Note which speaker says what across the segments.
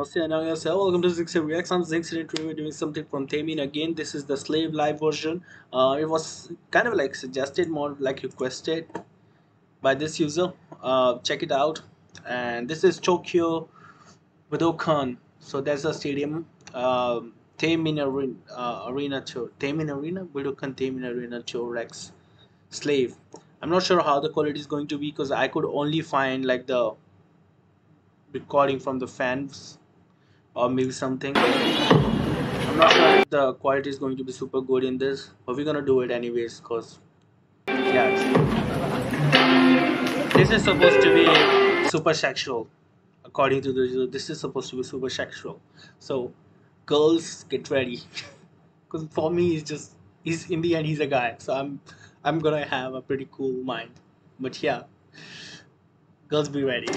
Speaker 1: Namaste and yourself. Welcome to Zixi Reacts. I'm Zixi. Today we're doing something from Taemin again. This is the Slave live version. It was kind of like suggested, more like requested by this user. Check it out. And this is Tokyo Budokan. So there's a stadium. Taemin Arena Tour. Taemin Arena? Budokan Taemin Arena Tour Rex Slave. I'm not sure how the quality is going to be because I could only find like the recording from the fans or maybe something. I'm not sure if the quality is going to be super good in this, but we're gonna do it anyways because yeah, this is supposed to be super sexual according to the. This is supposed to be super sexual, so girls get ready because for me he's in the end he's a guy, so I'm gonna have a pretty cool mind, but yeah, girls be ready.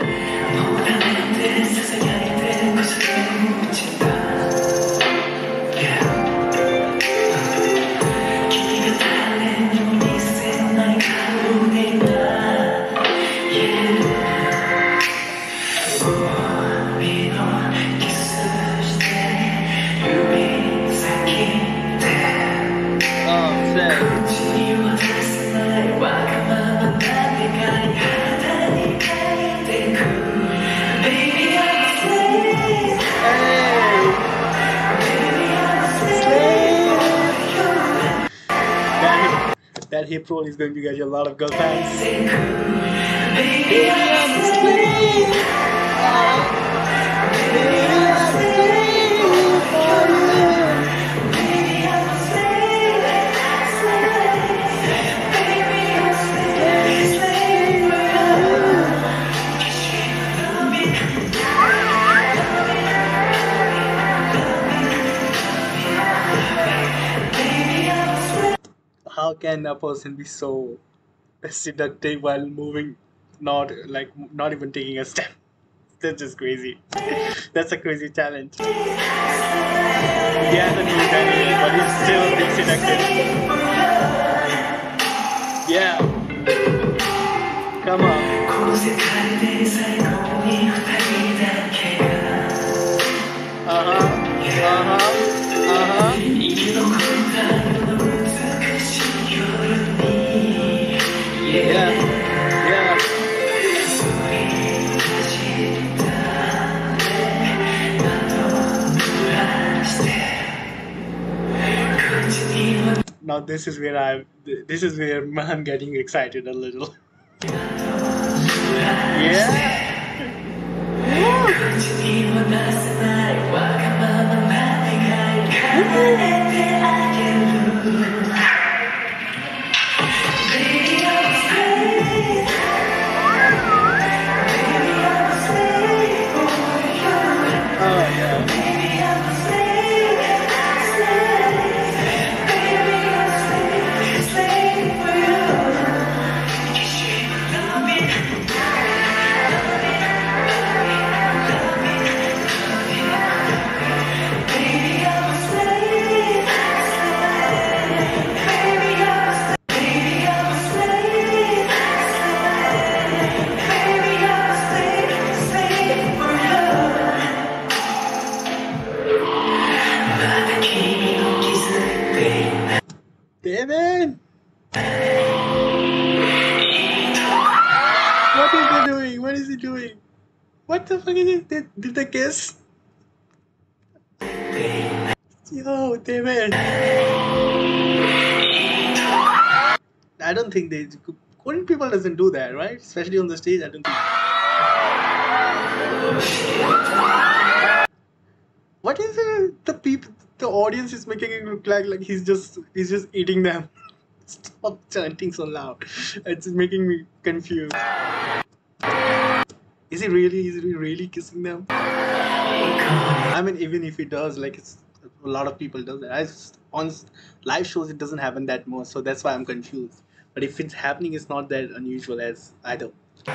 Speaker 1: That hip roll is going to get you a lot of girl fans. How can a person be so seductive while moving, not even taking a step? That's just crazy. That's a crazy talent. He hasn't moved anything, but he's still being seductive. Yeah. Come on. Now this is where I'm getting excited a little. Yeah. David! What is he doing? What is he doing? What the fuck is it? Did they kiss? Yo, David! I don't think they... Korean people doesn't do that, right? Especially on the stage, I don't think... What is it? The audience is making it look like he's just eating them. Stop chanting so loud. It's making me confused. Is he really kissing them? I mean, even if he does, like a lot of people do that. On live shows it doesn't happen that much, so that's why I'm confused. But if it's happening, it's not that unusual as either.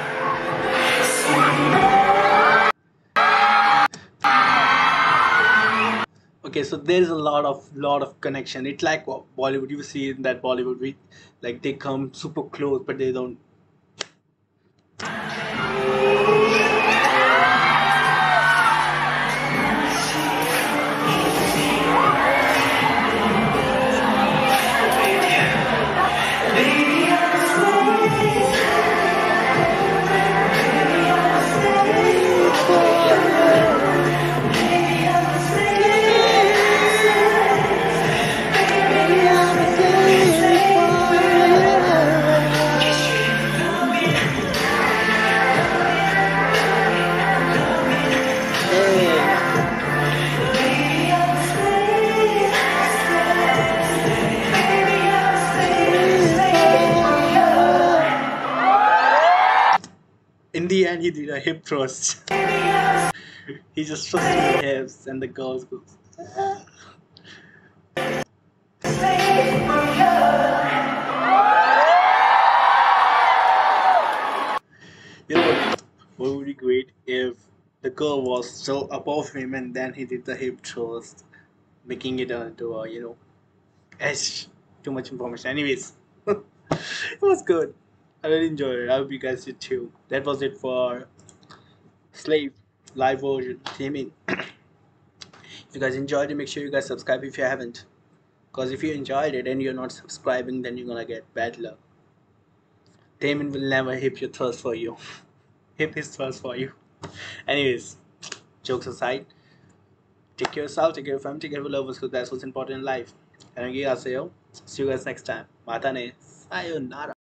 Speaker 1: Okay, so there's a lot of connection. It's like Bollywood. You see in that Bollywood, like they come super close, but they don't. then he did a hip thrust. He just thrusted the hips, and the girls goes. You know what would be great if the girl was still above him and then he did the hip thrust, making it into a it's too much information. Anyways, it was good. I really enjoyed it. I hope you guys did too. That was it for Slave live version. I mean, if you guys enjoyed it, make sure you guys subscribe if you haven't. Because if you enjoyed it and you're not subscribing, then you're gonna get bad luck. Damon will never hip your thirst for you. Hip his thirst for you. Anyways, jokes aside, take care of yourself, take care of your family, take care of your lovers, because that's what's important in life. And see you guys next time. Matane. Sayonara.